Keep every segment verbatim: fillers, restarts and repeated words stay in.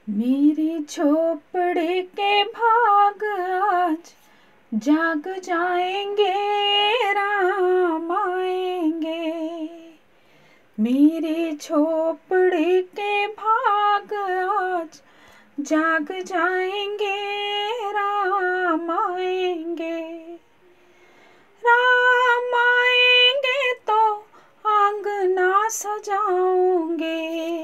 मेरी झोपड़ी के भाग आज जाग जाएंगे, राम आएंगे। मेरी झोपड़ी के भाग आज जाग जाएंगे, राम आएंगे। राम आएंगे तो आंगना सजाऊंगे,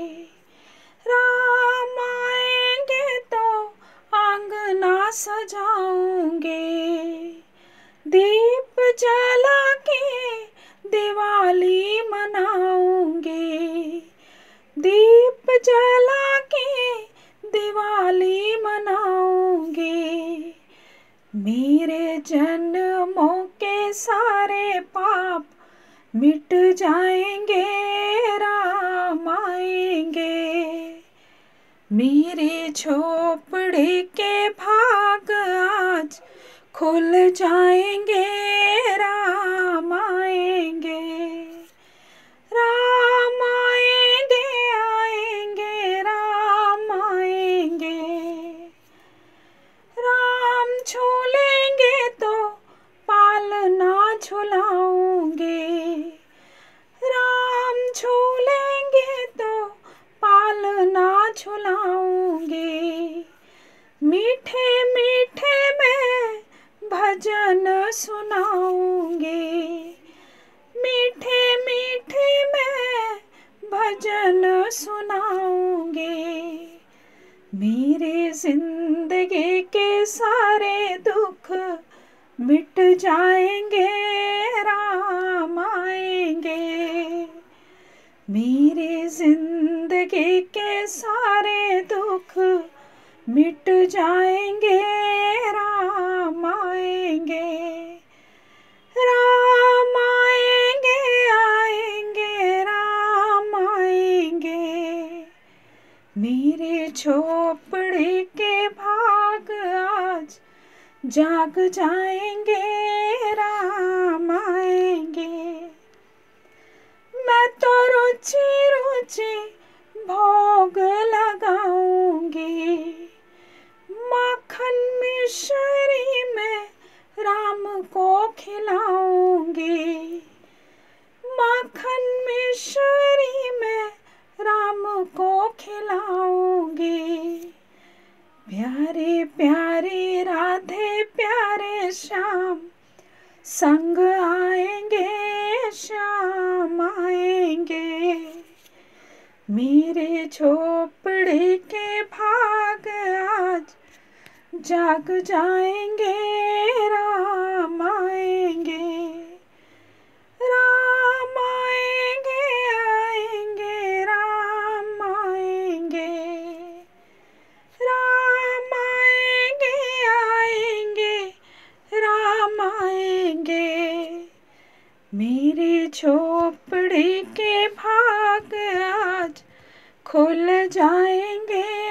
राम आएंगे तो आंगना सजाऊंगे। दीप जला के दिवाली मनाऊंगे, दीप जला के दिवाली मनाऊंगे। मेरे जन्मों के सारे पाप मिट जाएंगे, राम आएंगे। मेरे झोपड़ी के भाग आज खुल जाएंगे, राम आएंगे। राम आएंगे, आएंगे, राम आएंगे। राम झूलेंगे तो पालना झुलाऊंगे, राम झूलेंगे तो पालना झुलाऊंगे। मीठे मीठे मैं भजन सुनाऊंगे, मीठे मीठे मैं भजन सुनाऊंगे। मेरे जिंदगी के सारे दुख मिट जाएंगे, राम आएंगे। मेरी जिंदगी के सारे दुख मिट जाएंगे, राम आएंगे। राम आएंगे, आएंगे, राम आएंगे। मेरे झोपड़ी के भाग आज जाग जाएंगे, राम आएंगे। मैं तो रुचि रुचि भोग लगाऊंगी, माखन मिश्री में राम को खिलाऊंगी, माखन मिश्री में राम को खिलाऊंगी। प्यारे प्यारे राधे प्यारे श्याम संग आएंगे, श्याम आएंगे। मेरे झोपड़ी के भाग आज जाग जाएंगे, राम आएंगे। राम आएंगे, आएंगे, राम आएंगे। राम आएंगे, आएंगे, राम आएंगे। मेरी झोपड़ी के भाग आज खुल जाएंगे,